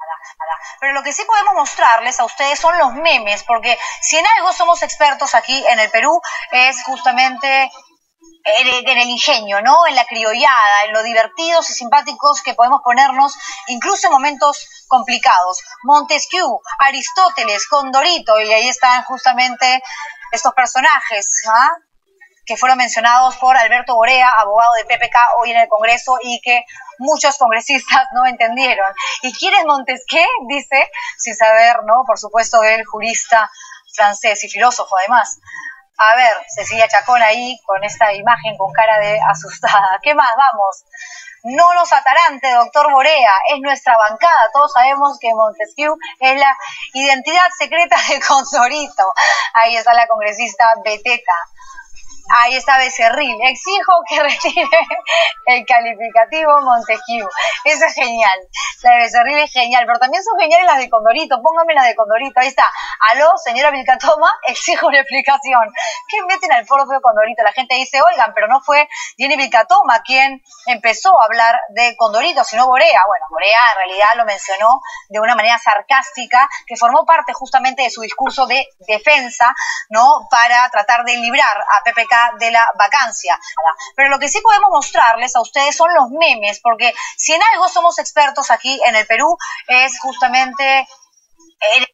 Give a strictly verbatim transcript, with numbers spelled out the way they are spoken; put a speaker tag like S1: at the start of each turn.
S1: Pero lo que sí podemos mostrarles a ustedes son los memes, porque si en algo somos expertos aquí en el Perú es justamente en el, en el ingenio, ¿no? En la criollada, en lo divertidos y simpáticos que podemos ponernos incluso en momentos complicados. Montesquieu, Aristóteles, Condorito, y ahí están justamente estos personajes, ¿ah? que fueron mencionados por Alberto Borea, abogado de P P K hoy en el Congreso y que muchos congresistas no entendieron. ¿Y quién es Montesquieu? Dice, sin saber, ¿no? Por supuesto, el jurista francés y filósofo además. A ver, Cecilia Chacón ahí con esta imagen con cara de asustada. ¿Qué más? Vamos. No nos atarante, doctor Borea, es nuestra bancada. Todos sabemos que Montesquieu es la identidad secreta de Condorito. Ahí está la congresista Beteta. Ahí está Becerril. Exijo que retire el calificativo Montesquieu. Eso es genial. La de Becerril es genial, pero también son geniales las de Condorito. Póngame la de Condorito. Ahí está. Aló, señora Vilcatoma, exijo una explicación. ¿Qué meten al propio Condorito? La gente dice, oigan, pero no fue Jenny Vilcatoma quien empezó a hablar de Condorito, sino Borea. Bueno, Borea en realidad lo mencionó de una manera sarcástica, que formó parte justamente de su discurso de defensa, ¿no? Para tratar de librar a P P K de la vacancia. Pero lo que sí podemos mostrarles a ustedes son los memes, porque si en algo somos expertos aquí en el Perú es justamente en